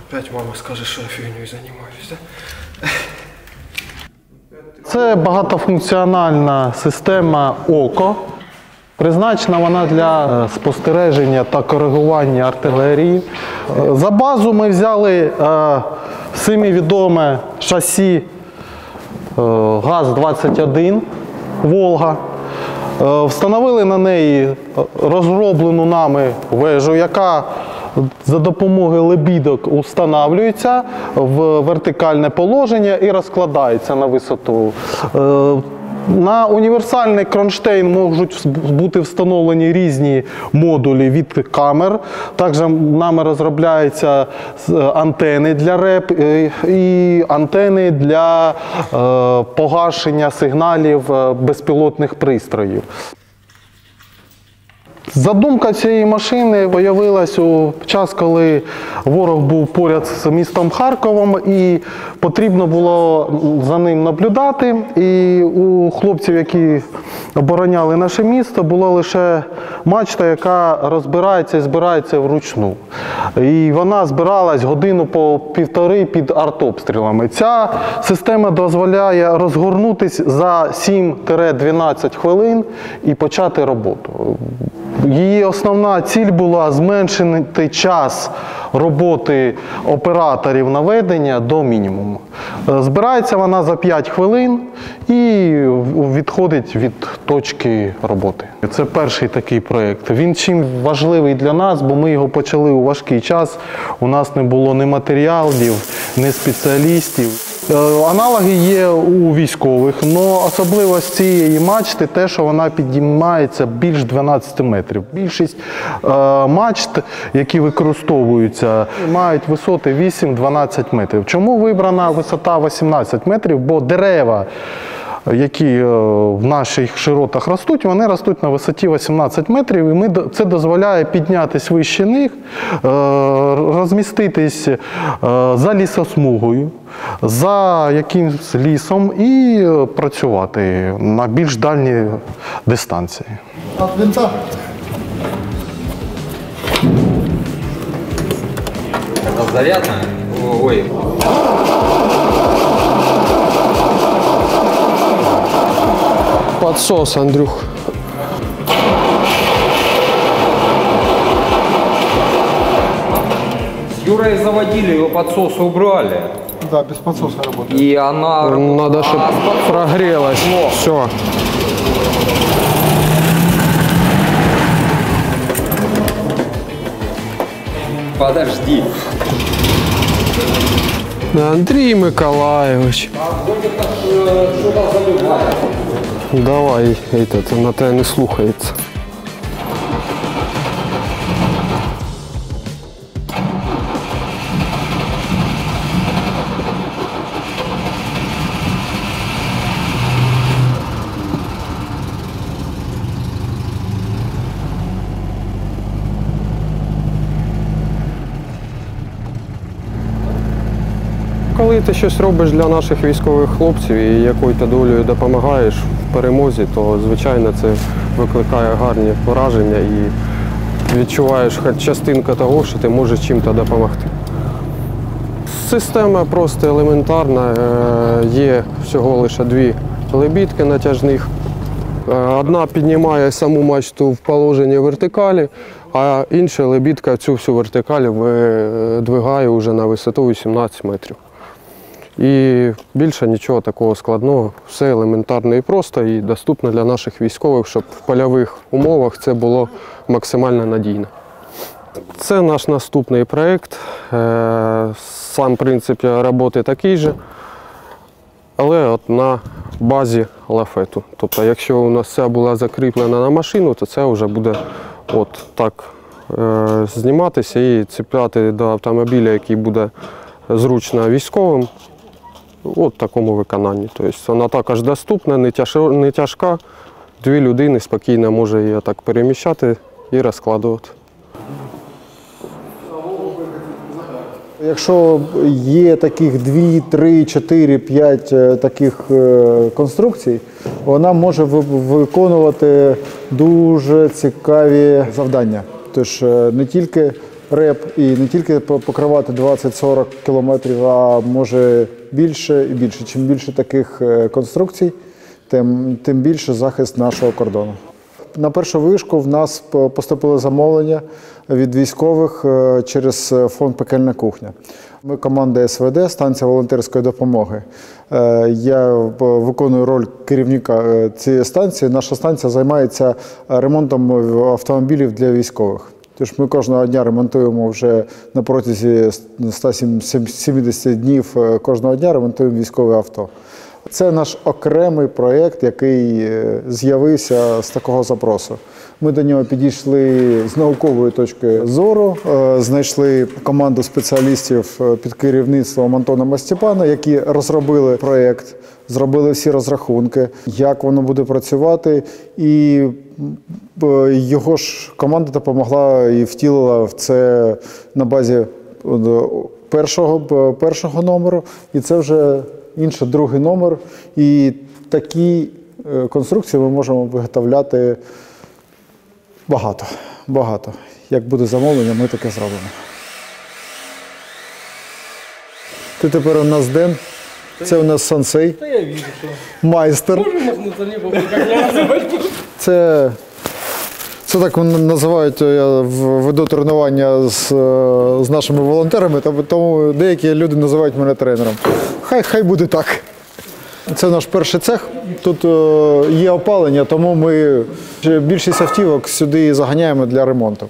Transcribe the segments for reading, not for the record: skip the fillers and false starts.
Опять мама скаже, що я фігнею займаюся, да? Це багатофункціональна система ОКО. Призначена вона для спостереження та коригування артилерії. За базу ми взяли всім відоме шасі ГАЗ-21 «Волга». Встановили на неї розроблену нами вежу, яка за допомогою лебідок встановлюється в вертикальне положення і розкладається на висоту. На універсальний кронштейн можуть бути встановлені різні модулі від камер. Також нами розробляються антени для РЕП і антени для погашення сигналів безпілотних пристроїв. Задумка цієї машини з'явилась у час, коли ворог був поряд з містом Харковом і потрібно було за ним наблюдати. І у хлопців, які обороняли наше місто, була лише мачта, яка розбирається і збирається вручну. І вона збиралась годину по півтори під артобстрілами. Ця система дозволяє розгорнутися за 7-12 хвилин і почати роботу. Її основна ціль була зменшити час роботи операторів наведення до мінімуму. Збирається вона за 5 хвилин і відходить від точки роботи. Це перший такий проєкт. Він чим важливий для нас, бо ми його почали у важкий час. У нас не було ні матеріалів, ні спеціалістів. Аналоги є у військових, але особливість цієї мачти те, що вона підіймається більш 12 метрів. Більшість мачт, які використовуються, мають висоти 8-12 метрів. Чому вибрана висота 18 метрів? Бо дерева, які в наших широтах ростуть, вони ростуть на висоті 18 метрів, і це дозволяє піднятися вище них, розміститись за лісосмугою, за якимсь лісом і працювати на більш дальній дистанції. Это зарядно? Ой. Подсос, Андрюх. С Юрой заводили, его подсосы убрали. Да, без подсоса работает. И она... Надо, чтобы прогрелась. Все. Подожди. Андрей Миколаевич. Давай, этот, на те не слухається. Коли ти щось робиш для наших військових хлопців і якою-то долею допомагаєш в перемозі, то, звичайно, це викликає гарні враження і відчуваєш хоч частинку того, що ти можеш чим-то допомогти. Система просто елементарна. Є всього лише 2 лебідки натяжних. Одна піднімає саму мачту в положенні вертикалі, а інша лебідка цю всю вертикаль видвигає вже на висоту 18 метрів. І більше нічого такого складного, все елементарно і просто, і доступно для наших військових, щоб в польових умовах це було максимально надійно. Це наш наступний проєкт. Сам принцип роботи такий же, але от на базі лафету. Тобто, якщо у нас ця була закріплена на машину, то це вже буде от так зніматися і цепляти до автомобіля, який буде зручно військовим. От в такому виконанні. Тобто вона також доступна, не тяжка. 2 людини спокійно може її так переміщати і розкладувати. Якщо є таких 2, 3, 4, 5 таких конструкцій, вона може виконувати дуже цікаві завдання. Тож не тільки реп і не тільки покривати 20-40 кілометрів, а може більше і більше. Чим більше таких конструкцій, тим більше захист нашого кордону. На першу вишку в нас поступили замовлення від військових через фонд «Пекельна кухня». Ми команда СВД, станція волонтерської допомоги. Я виконую роль керівника цієї станції. Наша станція займається ремонтом автомобілів для військових. Тож ми кожного дня ремонтуємо вже на протязі 170 днів кожного дня ремонтуємо військове авто. Це наш окремий проєкт, який з'явився з такого запросу. Ми до нього підійшли з наукової точки зору, знайшли команду спеціалістів під керівництвом Антона Мастепана, які розробили проєкт, зробили всі розрахунки, як воно буде працювати, і його ж команда допомогла і втілила в це на базі першого номеру, і це вже інший другий номер. І такі конструкції ми можемо виготовляти багато. Як буде замовлення, ми таке зробимо. Ти тепер у нас Ден, це у нас сенсей, Да я вижу, что. майстер. Можно махнуться небо, как не называть? Це так вони називають, я веду тренування з нашими волонтерами, тому деякі люди називають мене тренером. Хай буде так. Це наш перший цех. Тут є опалення, тому ми більшість автівок сюди заганяємо для ремонту.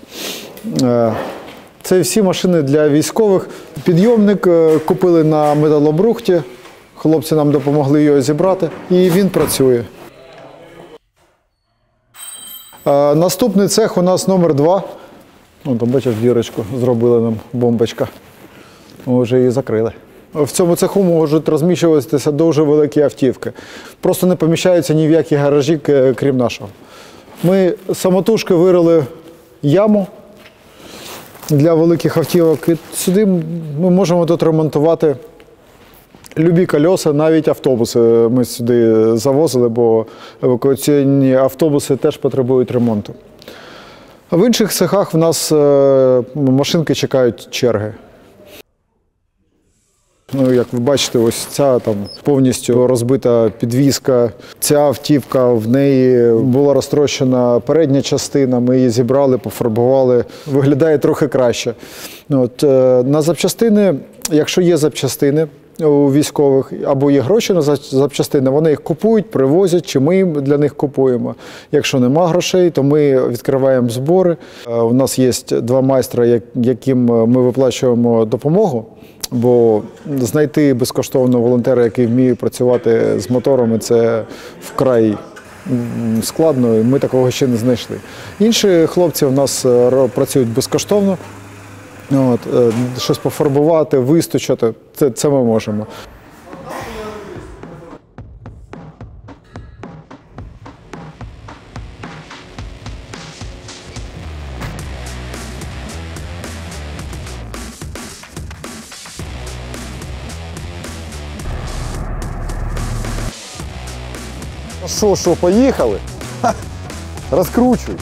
Це всі машини для військових. Підйомник купили на металобрухті. Хлопці нам допомогли його зібрати, і він працює. Наступний цех у нас номер 2. Там, бачиш, дірочку зробили нам, бомбочка. Ми вже її закрили. В цьому цеху можуть розміщуватися дуже великі автівки. Просто не поміщаються ні в які гаражі, крім нашого. Ми самотужки вирили яму для великих автівок. І сюди ми можемо тут ремонтувати любі колеса, навіть автобуси ми сюди завозили, бо евакуаційні автобуси теж потребують ремонту. В інших цехах в нас машинки чекають черги. Як ви бачите, ось ця там повністю розбита підвізка. Ця автівка, в неї була розтрощена передня частина, ми її зібрали, пофарбували, виглядає трохи краще. На запчастини, якщо є запчастини у військових або є гроші на запчастини, вони їх купують, привозять, чи ми для них купуємо. Якщо нема грошей, то ми відкриваємо збори. У нас є 2 майстра, яким ми виплачуємо допомогу. Бо знайти безкоштовно волонтера, який вміє працювати з моторами, це вкрай складно, і ми такого ще не знайшли. Інші хлопці у нас працюють безкоштовно. Щось пофарбувати, вистучати – це ми можемо. Що, поїхали? Розкручуй.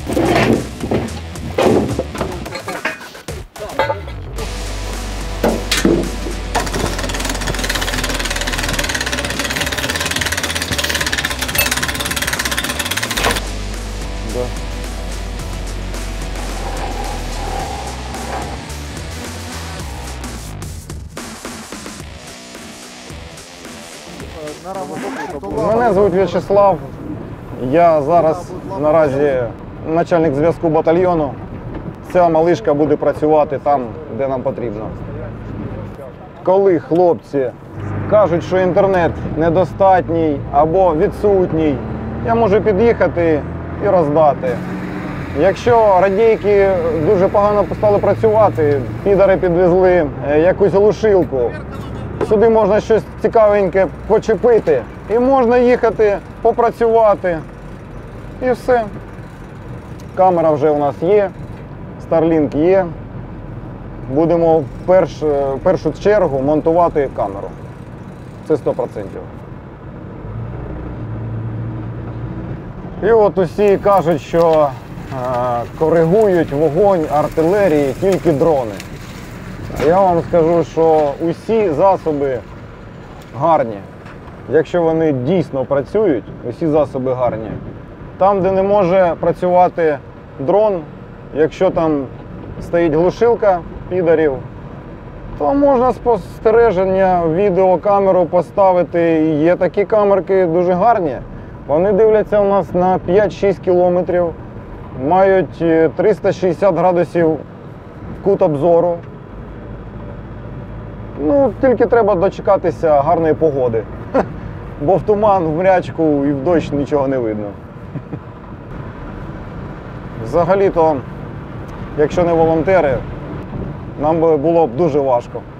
Мене звуть В'ячеслав. Я зараз наразі начальник зв'язку батальйону. Ця малишка буде працювати там, де нам потрібно. Коли хлопці кажуть, що інтернет недостатній або відсутній, я можу під'їхати і роздати. Якщо радійки дуже погано стали працювати, підари підвезли якусь глушилку, сюди можна щось цікавеньке почепити і можна їхати, попрацювати. І все. Камера вже у нас є, Starlink є. Будемо в першу чергу монтувати камеру. Це 100%. І от усі кажуть, що коригують вогонь артилерії тільки дрони. А я вам скажу, що усі засоби гарні. Якщо вони дійсно працюють, усі засоби гарні. Там, де не може працювати дрон, якщо там стоїть глушилка підарів, то можна спостереження, відеокамеру поставити. І є такі камерки дуже гарні. Вони дивляться у нас на 5-6 кілометрів, мають 360 градусів кут обзору. Ну, тільки треба дочекатися гарної погоди. Бо в туман, в мрячку і в дощ нічого не видно. Взагалі-то, якщо не волонтери, нам би було б дуже важко.